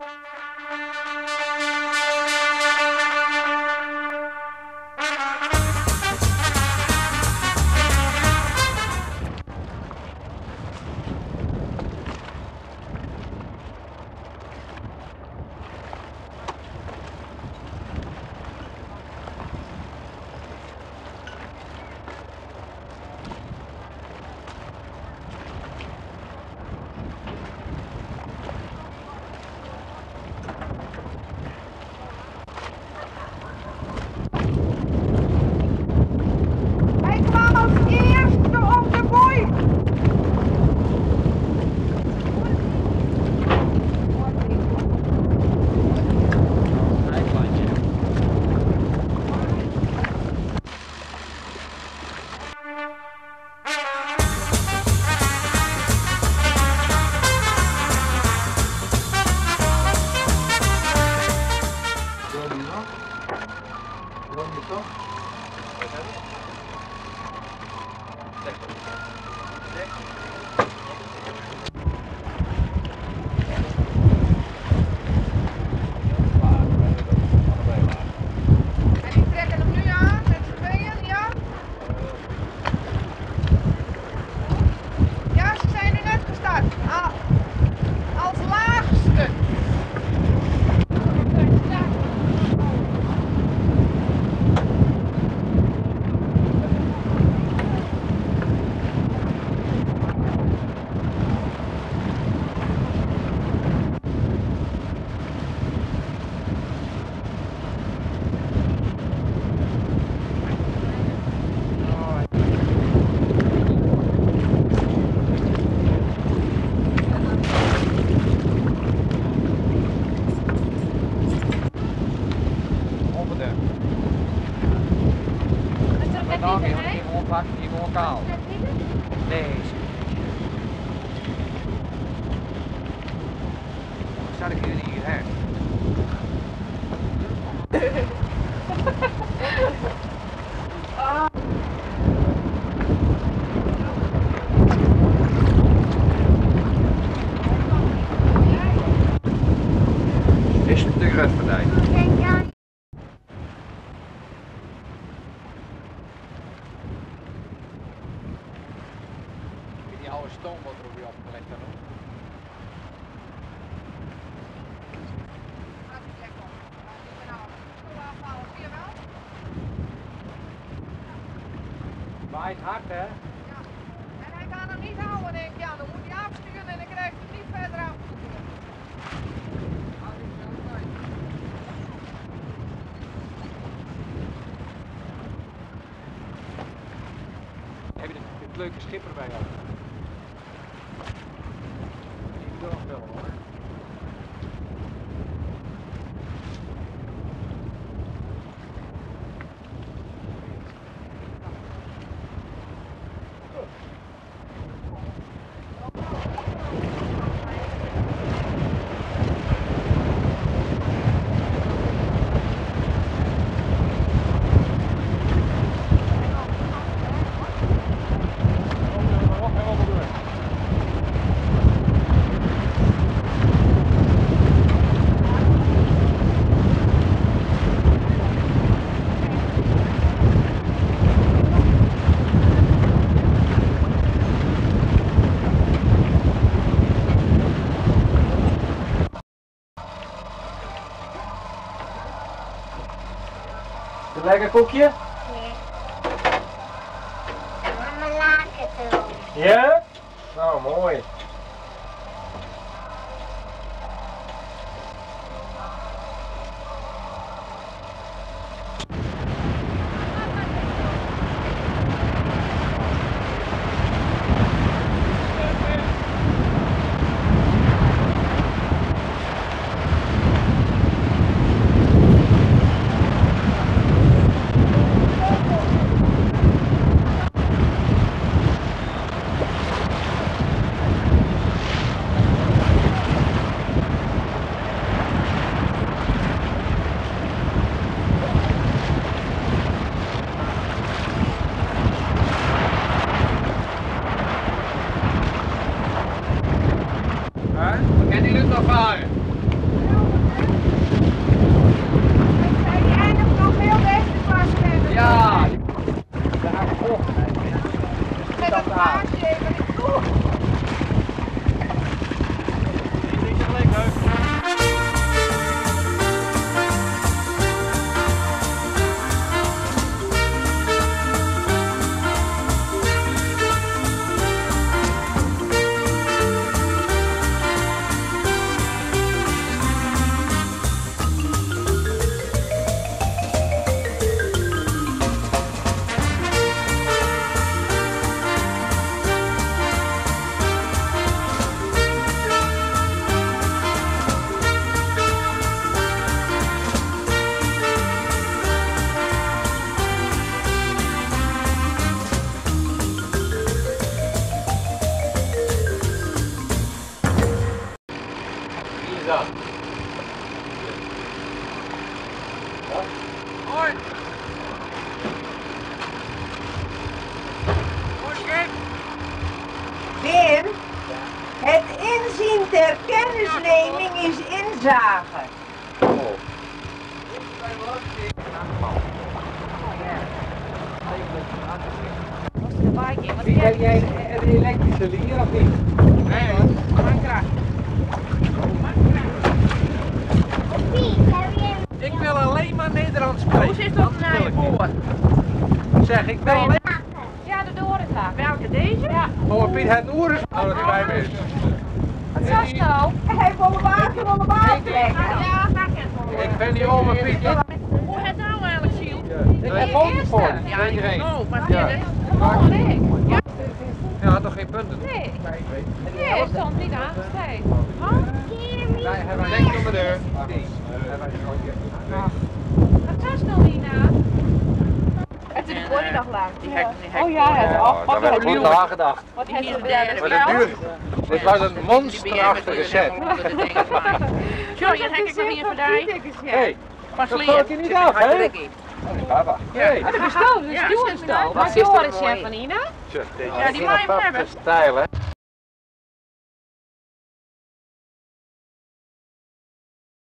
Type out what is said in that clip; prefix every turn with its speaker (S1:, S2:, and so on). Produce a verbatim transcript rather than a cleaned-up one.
S1: Waait hard, hè?
S2: Ja. En hij kan hem niet houden, denk ik. Ja, dan moet hij afsturen en dan krijgt hij niet verder af.
S1: Heb je dit leuke schipper bij jou? Ik wil nog wel, hoor.
S3: Een lekker koekje?
S4: Nee. Marmelade erop.
S3: Ja? Nou, mooi.
S1: Kennen jullie het nog varen? is dat?
S2: Hoi. Hoi, Schip.
S5: Wim, het inzien ter kennisneming is inzage.
S2: Was er een bike in? Wat
S1: Heb jij een elektrische lier of niet?
S2: Nee hoor, mankracht.
S4: Piet, heb je
S1: Ik wil alleen maar Nederlands spreken.
S2: Hoe zit dat naar je voor?
S1: Zeg, ik wil alleen...
S2: Ja, de doorntaak. Welke, deze? Ja.
S1: Oh, Piet, het oer is... Oh, dat is bij me.
S2: Wat was het nou?
S5: Hij wil een water, wil een water leggen.
S2: Ja, dat kent wel.
S1: Ik ben niet oma Piet.
S2: Hoe het nou eigenlijk, Siel?
S1: Ik heb foto's voor je.
S2: Ja, ik
S1: Iedereen.
S2: know, maar
S1: Ja.
S2: dit is gewoon ik. Ja?
S1: Ja, had toch geen punten?
S2: Nee. Nee, het stond niet aangeschreven.
S1: Wij hebben denk op de deur.
S2: Wat was nou niet na? Het is de nog lang. Oh ja, het is al.
S1: Daar werd goed nagedacht.
S2: Wat heeft er
S1: Maar de duur... Dit was een monsterachtige set.
S2: Zo, je hebt ik hier vandaag.
S1: Hé,
S2: Pas
S1: dat valt je niet af, hè? Papa. Hey.
S2: Dat is een stal, dat is een stal. Wat is dat, Ina?
S1: Ja, die mag je hebben. Stijl, hè?